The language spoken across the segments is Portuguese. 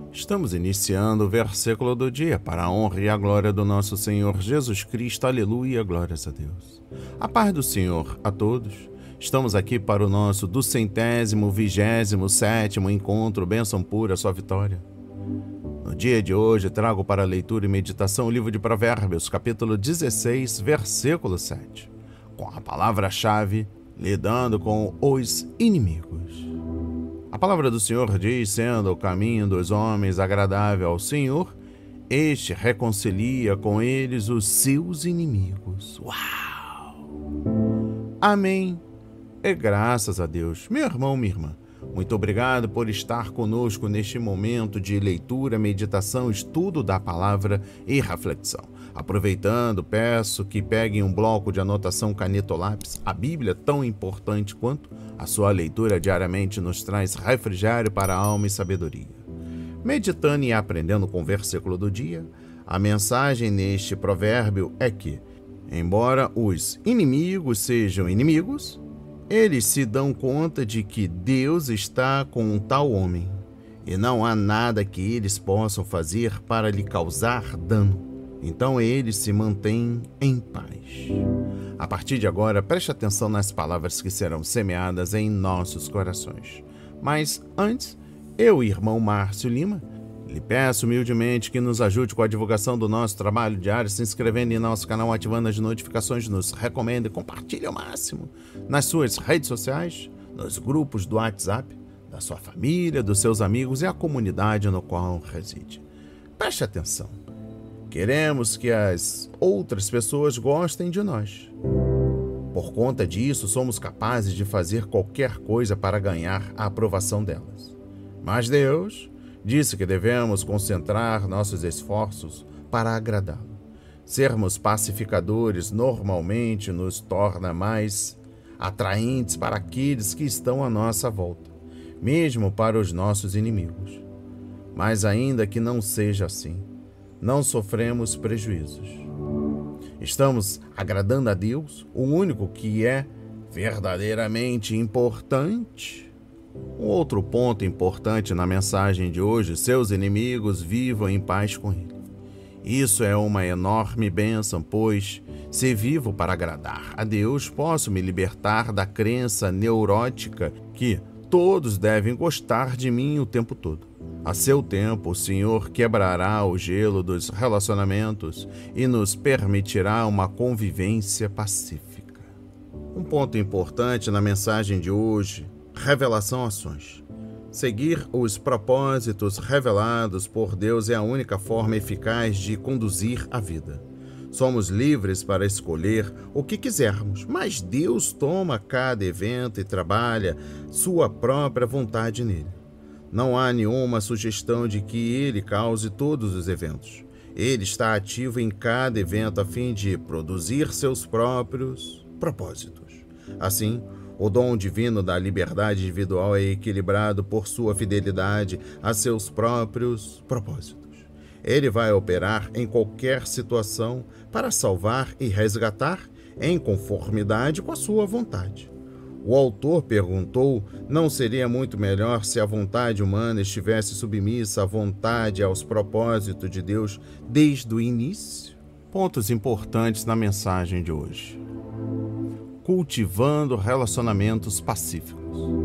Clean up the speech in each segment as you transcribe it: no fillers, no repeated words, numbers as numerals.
Estamos iniciando o versículo do dia para a honra e a glória do nosso Senhor Jesus Cristo. Aleluia, glórias a Deus. A paz do Senhor a todos. Estamos aqui para o nosso 227º encontro Bênção Pura, Sua Vitória. No dia de hoje trago para leitura e meditação o livro de Provérbios, capítulo 16, versículo 7, com a palavra-chave lidando com os inimigos. A palavra do Senhor diz: sendo o caminho dos homens agradável ao Senhor, este reconcilia com eles os seus inimigos. Uau! Amém. E graças a Deus. Meu irmão, minha irmã, muito obrigado por estar conosco neste momento de leitura, meditação, estudo da palavra e reflexão. Aproveitando, peço que peguem um bloco de anotação, caneta ou lápis. A Bíblia, tão importante quanto a sua leitura diariamente, nos traz refrigério para a alma e sabedoria. Meditando e aprendendo com o versículo do dia, a mensagem neste provérbio é que, embora os inimigos sejam inimigos, eles se dão conta de que Deus está com um tal homem e não há nada que eles possam fazer para lhe causar dano. Então eles se mantêm em paz. A partir de agora, preste atenção nas palavras que serão semeadas em nossos corações. Mas antes, eu, irmão Márcio Lima, lhe peço humildemente que nos ajude com a divulgação do nosso trabalho diário, se inscrevendo em nosso canal, ativando as notificações, nos recomende e compartilhe ao máximo nas suas redes sociais, nos grupos do WhatsApp, da sua família, dos seus amigos e a comunidade no qual reside. Preste atenção. Queremos que as outras pessoas gostem de nós. Por conta disso, somos capazes de fazer qualquer coisa para ganhar a aprovação delas. Mas Deus disse que devemos concentrar nossos esforços para agradá-lo. Sermos pacificadores normalmente nos torna mais atraentes para aqueles que estão à nossa volta, mesmo para os nossos inimigos. Mas ainda que não seja assim, não sofremos prejuízos. Estamos agradando a Deus, o único que é verdadeiramente importante. Um outro ponto importante na mensagem de hoje: seus inimigos vivam em paz com ele. Isso é uma enorme bênção, pois, se vivo para agradar a Deus, posso me libertar da crença neurótica que todos devem gostar de mim o tempo todo. A seu tempo, o Senhor quebrará o gelo dos relacionamentos e nos permitirá uma convivência pacífica. Um ponto importante na mensagem de hoje: revelação ações. Seguir os propósitos revelados por Deus é a única forma eficaz de conduzir a vida. Somos livres para escolher o que quisermos, mas Deus toma cada evento e trabalha sua própria vontade nele. Não há nenhuma sugestão de que ele cause todos os eventos. Ele está ativo em cada evento a fim de produzir seus próprios propósitos. Assim, o dom divino da liberdade individual é equilibrado por sua fidelidade a seus próprios propósitos. Ele vai operar em qualquer situação para salvar e resgatar em conformidade com a sua vontade. O autor perguntou: não seria muito melhor se a vontade humana estivesse submissa à vontade e aos propósitos de Deus desde o início? Pontos importantes na mensagem de hoje. Cultivando relacionamentos pacíficos.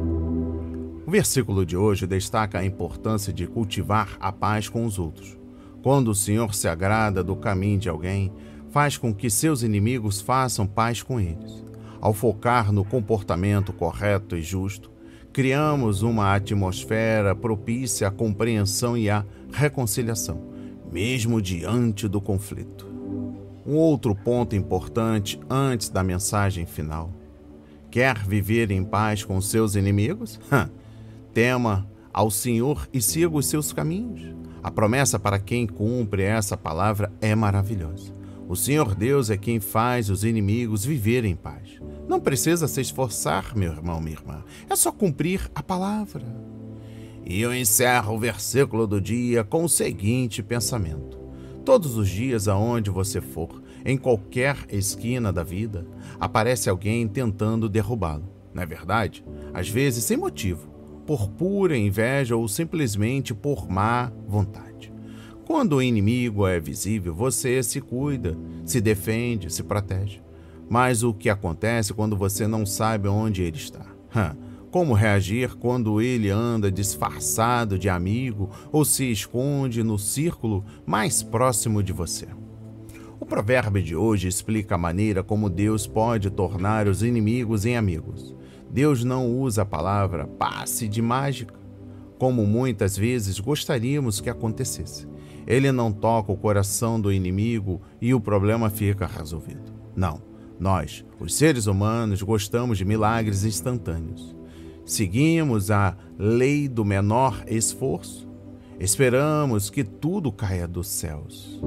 O versículo de hoje destaca a importância de cultivar a paz com os outros. Quando o Senhor se agrada do caminho de alguém, faz com que seus inimigos façam paz com eles. Ao focar no comportamento correto e justo, criamos uma atmosfera propícia à compreensão e à reconciliação, mesmo diante do conflito. Um outro ponto importante antes da mensagem final: quer viver em paz com seus inimigos? Tema ao Senhor e siga os seus caminhos. A promessa para quem cumpre essa palavra é maravilhosa. O Senhor Deus é quem faz os inimigos viverem em paz. Não precisa se esforçar, meu irmão, minha irmã. É só cumprir a palavra. E eu encerro o versículo do dia com o seguinte pensamento: todos os dias aonde você for, em qualquer esquina da vida, aparece alguém tentando derrubá-lo. Não é verdade? Às vezes sem motivo, por pura inveja ou simplesmente por má vontade. Quando o inimigo é visível, você se cuida, se defende, se protege. Mas o que acontece quando você não sabe onde ele está? Como reagir quando ele anda disfarçado de amigo ou se esconde no círculo mais próximo de você? O provérbio de hoje explica a maneira como Deus pode tornar os inimigos em amigos. Deus não usa a palavra passe de mágica, como muitas vezes gostaríamos que acontecesse. Ele não toca o coração do inimigo e o problema fica resolvido. Não, nós, os seres humanos, gostamos de milagres instantâneos. Seguimos a lei do menor esforço. Esperamos que tudo caia dos céus.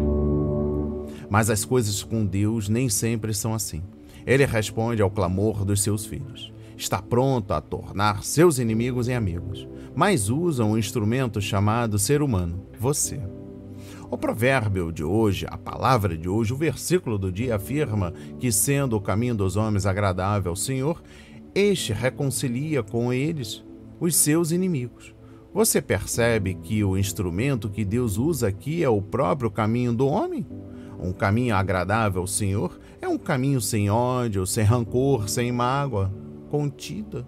Mas as coisas com Deus nem sempre são assim. Ele responde ao clamor dos seus filhos. Está pronto a tornar seus inimigos em amigos, mas usa um instrumento chamado ser humano, você. O provérbio de hoje, a palavra de hoje, o versículo do dia afirma que, sendo o caminho dos homens agradável ao Senhor, este reconcilia com eles os seus inimigos. Você percebe que o instrumento que Deus usa aqui é o próprio caminho do homem? Um caminho agradável ao Senhor é um caminho sem ódio, sem rancor, sem mágoa, contida.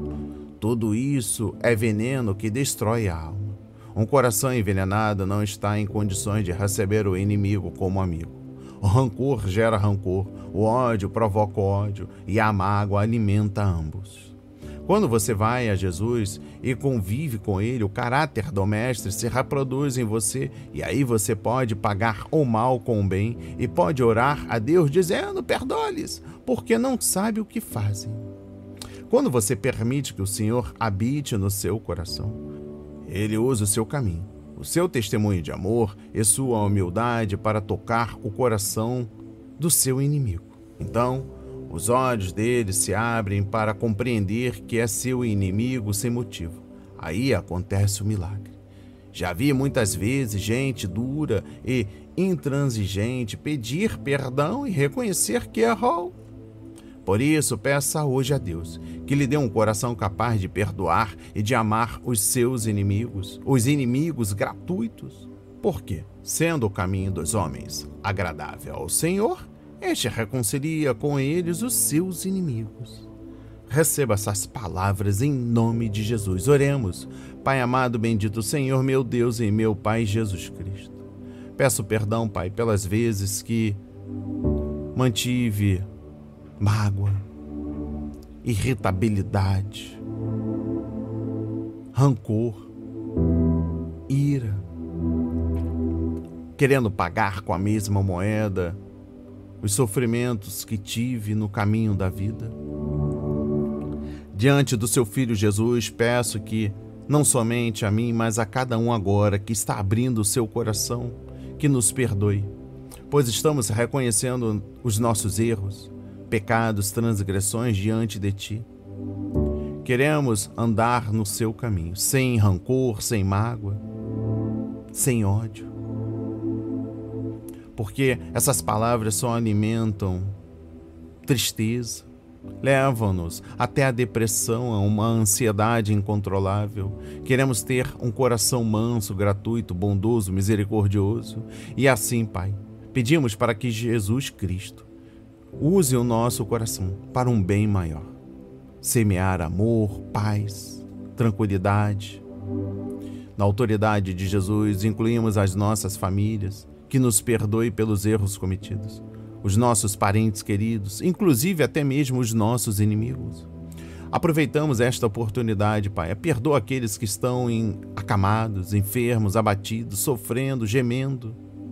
Tudo isso é veneno que destrói a alma. Um coração envenenado não está em condições de receber o inimigo como amigo. O rancor gera rancor, o ódio provoca ódio e a mágoa alimenta ambos. Quando você vai a Jesus e convive com Ele, o caráter do Mestre se reproduz em você e aí você pode pagar o mal com o bem e pode orar a Deus dizendo: perdoe-lhes, porque não sabe o que fazem. Quando você permite que o Senhor habite no seu coração, Ele usa o seu caminho, o seu testemunho de amor e sua humildade para tocar o coração do seu inimigo. Então, os olhos dele se abrem para compreender que é seu inimigo sem motivo. Aí acontece o milagre. Já vi muitas vezes gente dura e intransigente pedir perdão e reconhecer que errou. Por isso, peça hoje a Deus que lhe dê um coração capaz de perdoar e de amar os seus inimigos, os inimigos gratuitos. Porque, sendo o caminho dos homens agradável ao Senhor, este reconcilia com eles os seus inimigos. Receba essas palavras em nome de Jesus. Oremos. Pai amado, bendito Senhor, meu Deus e meu Pai Jesus Cristo. Peço perdão, Pai, pelas vezes que mantive mágoa, irritabilidade, rancor, ira, querendo pagar com a mesma moeda os sofrimentos que tive no caminho da vida. Diante do seu Filho Jesus, peço que, não somente a mim, mas a cada um agora que está abrindo o seu coração, que nos perdoe, pois estamos reconhecendo os nossos erros, pecados, transgressões diante de Ti. Queremos andar no seu caminho, sem rancor, sem mágoa, sem ódio. Porque essas palavras só alimentam tristeza, levam-nos até a depressão, a uma ansiedade incontrolável. Queremos ter um coração manso, gratuito, bondoso, misericordioso. E assim, Pai, pedimos para que Jesus Cristo use o nosso coração para um bem maior. Semear amor, paz, tranquilidade. Na autoridade de Jesus, incluímos as nossas famílias, que nos perdoe pelos erros cometidos, os nossos parentes queridos, inclusive até mesmo os nossos inimigos. Aproveitamos esta oportunidade, Pai, perdoa aqueles que estão acamados, enfermos, abatidos, sofrendo, gemendo.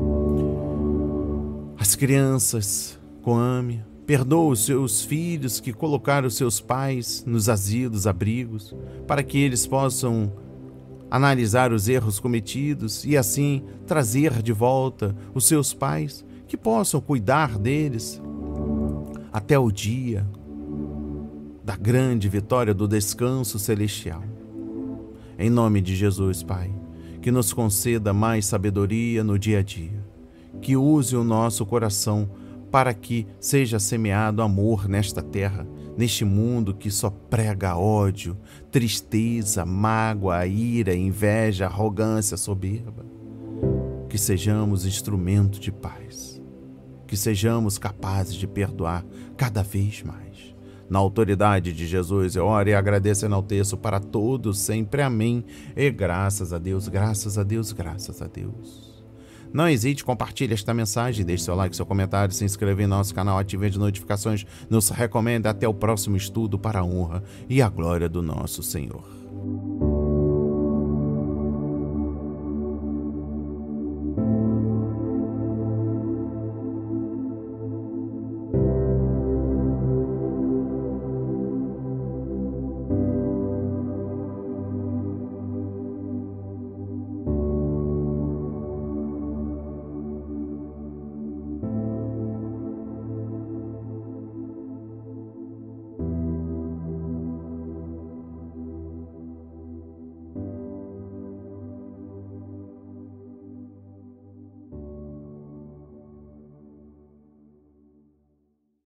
As crianças, Coame, perdoa os seus filhos que colocaram os seus pais nos asilos, abrigos, para que eles possam analisar os erros cometidos e assim trazer de volta os seus pais, que possam cuidar deles até o dia da grande vitória do descanso celestial. Em nome de Jesus, Pai, que nos conceda mais sabedoria no dia a dia, que use o nosso coração para que seja semeado amor nesta terra, neste mundo que só prega ódio, tristeza, mágoa, ira, inveja, arrogância, soberba. Que sejamos instrumento de paz, que sejamos capazes de perdoar cada vez mais. Na autoridade de Jesus, eu oro e agradeço e enalteço para todos, sempre. Amém. E graças a Deus, graças a Deus, graças a Deus. Não hesite, compartilhe esta mensagem, deixe seu like, seu comentário, se inscreva em nosso canal, ative as notificações, nos recomenda. Até o próximo estudo para a honra e a glória do nosso Senhor.